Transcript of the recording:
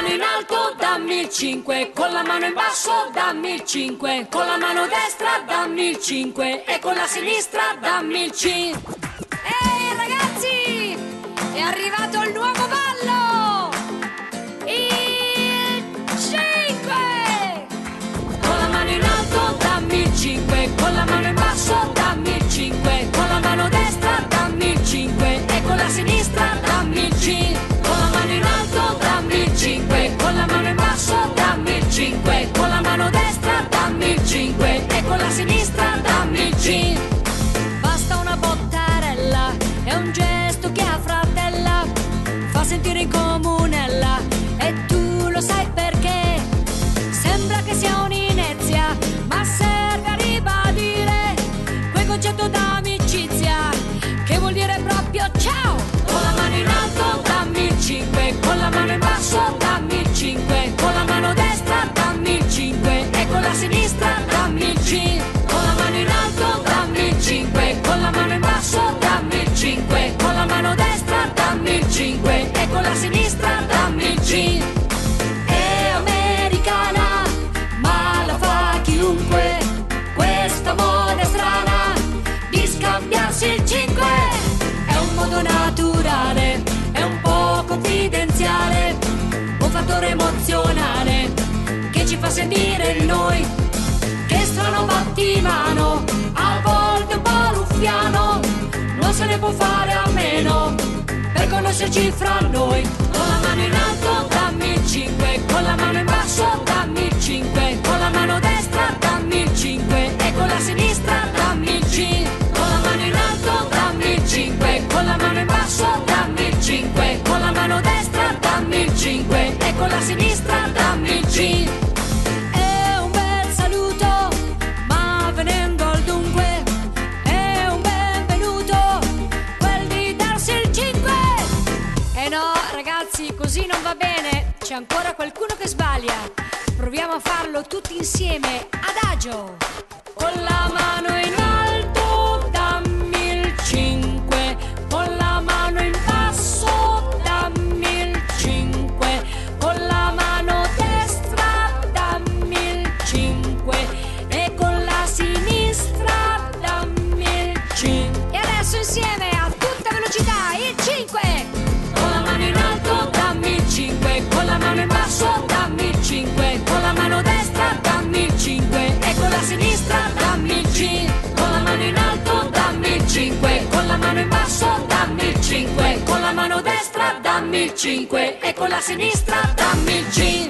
in alto dammi il 5, con la mano in basso dammi il 5, con la mano destra dammi il 5 e con la sinistra dammi il 5. Ehi ragazzi, è arrivato il nuovo ballo! Il 5! Con la mano in alto dammi il 5, con la mano in basso dammi il 5, con la mano destra dammi il 5 e con la sinistra dammi il 5. Con la mano in alto dammi il 5, con la mano in basso dammi il 5, con la mano destra dammi il 5 e con la sinistra dammi il 5. Basta una bottarella, è un gesto che affratella, fa sentire in comunella e tu lo sai perché. Sembra che sia un'inezia, ma serve a ribadire quel concetto d'amicizia che vuol dire proprio ciao. Con la mano in alto dammi il 5, con la mano in basso dammi il 5, con la mano destra dammi il 5 e con la sinistra dammi il 5. Con la mano in alto dammi il 5, con la mano in basso dammi il 5, con la mano destra dammi il 5 e con la sinistra dammi il 5. È americana, ma la fa chiunque, questa moda strana di scambiarsi il 5. È un modo naturale, è un po' confidenziale, un fattore emozionale che ci fa sentire il noi. Che strano battimano, a volte un po' ruffiano, non se ne può fare a meno per conoscerci fra noi. Con la mano in alto dammi il 5, con la mano in basso dammi il 5, con la mano destra dammi il 5 e con la sinistra dammi il 5. Con la mano in alto dammi il 5, con la mano in basso dammi il 5, con la mano destra dammi il 5 e con la sinistra dammi il 5. È un bel saluto, ma venendo al dunque, è un benvenuto quel di darsi il 5. E no, ragazzi, così non va bene, c'è ancora qualcuno che sbaglia. Proviamo a farlo tutti insieme, adagio. Con la mano in alto dammi il 5, con la mano in basso dammi il 5, con la mano destra dammi il 5 e con la sinistra dammi il 5. E adesso insieme a tutta velocità il 5. Con la mano in alto dammi il 5, con la mano in basso dammi il 5, con la mano destra dammi il 5 e con la sinistra dammi il 5. Con la mano in alto dammi il 5, con la mano in basso dammi il 5, con la mano destra dammi il 5 e con la sinistra dammi il 5.